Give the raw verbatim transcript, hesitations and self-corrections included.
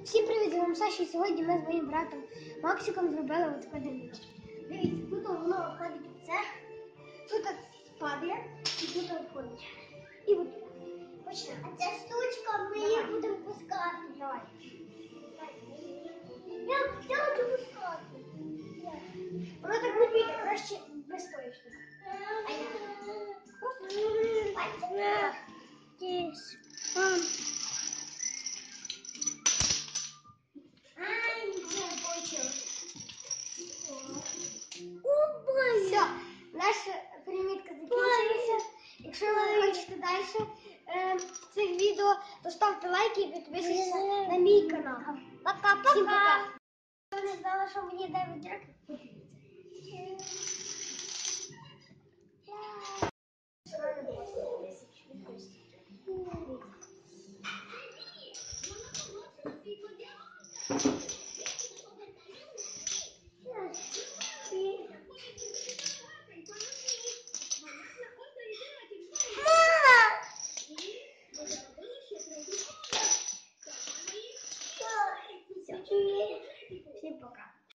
Всім привіт, з вами Саша, і сьогодні ми з моїм братом Максиком зробили ось таке дивіться. Дивіться, тут воно входить в це, тут спадає і тут входить. І от туди. Почнемо. А ця штучка, ми її будемо пускати. Давай. Я хочу пускати. Воно так не піде, краще без тої штуки. А я Просто пальцем. Тіс. Ай, нічого не получилось. Все, наша примітка закінчилася. Якщо ви хочете далі е, цих відео, то ставте лайки і підписуйтесь на мій канал. Пока-пока. Всім пока. Я не знала, що мені дев'ять років. Подивіться.